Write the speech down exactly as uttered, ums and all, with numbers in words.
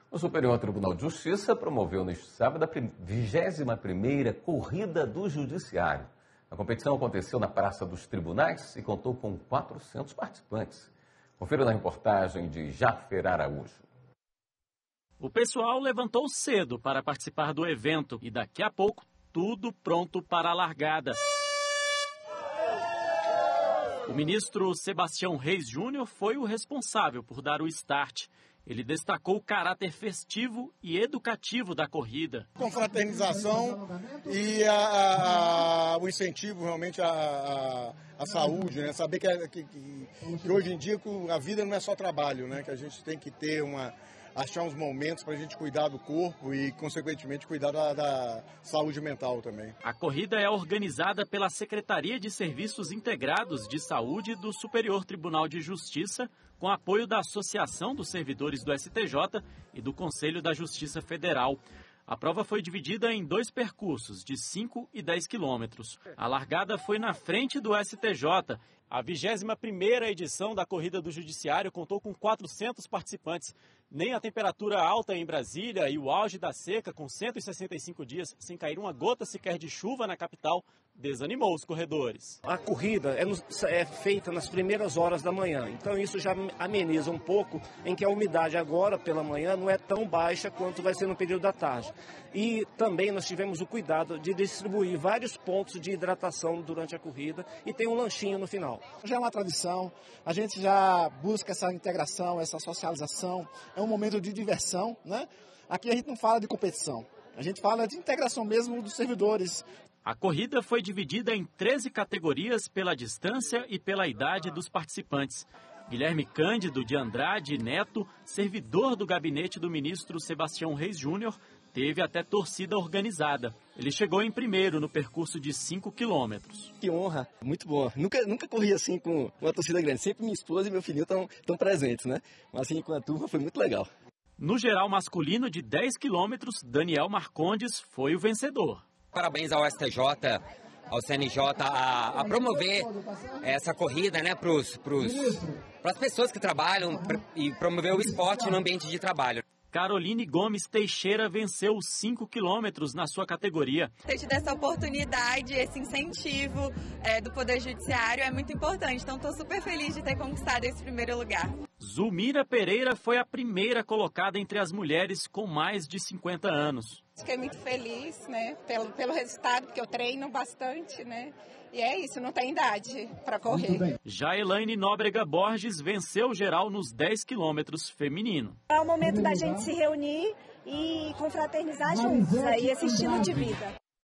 O Superior Tribunal de Justiça promoveu neste sábado a vigésima primeira Corrida do Judiciário. A competição aconteceu na Praça dos Tribunais e contou com quatrocentos participantes. Confira na reportagem de Jafer Araújo. O pessoal levantou cedo para participar do evento e daqui a pouco tudo pronto para a largada. O ministro Sebastião Reis Júnior foi o responsável por dar o start. Ele destacou o caráter festivo e educativo da corrida. Confraternização e a, a, o incentivo realmente à, à saúde, né? Saber que, que, que hoje em dia a vida não é só trabalho, né? Que a gente tem que ter uma... achar uns momentos para a gente cuidar do corpo e, consequentemente, cuidar da, da saúde mental também. A corrida é organizada pela Secretaria de Serviços Integrados de Saúde do Superior Tribunal de Justiça, com apoio da Associação dos Servidores do S T J e do Conselho da Justiça Federal. A prova foi dividida em dois percursos, de cinco e dez quilômetros. A largada foi na frente do S T J. A vigésima primeira edição da Corrida do Judiciário contou com quatrocentos participantes. Nem a temperatura alta em Brasília e o auge da seca, com cento e sessenta e cinco dias sem cair uma gota sequer de chuva na capital, desanimou os corredores. A corrida é, no, é feita nas primeiras horas da manhã, então isso já ameniza um pouco em que a umidade agora pela manhã não é tão baixa quanto vai ser no período da tarde. E também nós tivemos o cuidado de distribuir vários pontos de hidratação durante a corrida e tem um lanchinho no final. Já é uma tradição, a gente já busca essa integração, essa socialização, é um momento de diversão, né? Aqui a gente não fala de competição, a gente fala de integração mesmo dos servidores. A corrida foi dividida em treze categorias pela distância e pela idade dos participantes. Guilherme Cândido de Andrade Neto, servidor do gabinete do ministro Sebastião Reis Júnior, teve até torcida organizada. Ele chegou em primeiro no percurso de cinco quilômetros. Que honra, muito boa. Nunca, nunca corri assim com uma torcida grande. Sempre minha esposa e meu filhinho estão presentes, né? Mas assim, com a turma foi muito legal. No geral masculino de dez quilômetros, Daniel Marcondes foi o vencedor. Parabéns ao S T J, ao C N J, a, a promover essa corrida, né, para as pessoas que trabalham e promover o esporte no ambiente de trabalho. Caroline Gomes Teixeira venceu os cinco quilômetros na sua categoria. Ter tido essa oportunidade, esse incentivo é, do Poder Judiciário é muito importante. Então, estou super feliz de ter conquistado esse primeiro lugar. Zulmira Pereira foi a primeira colocada entre as mulheres com mais de cinquenta anos. Fiquei muito feliz, né, pelo, pelo resultado, porque eu treino bastante, né? E é isso, não tem idade para correr. Já Elaine Nóbrega Borges venceu geral nos dez quilômetros feminino. É o momento da gente se reunir e confraternizar juntos, aí esse estilo de vida.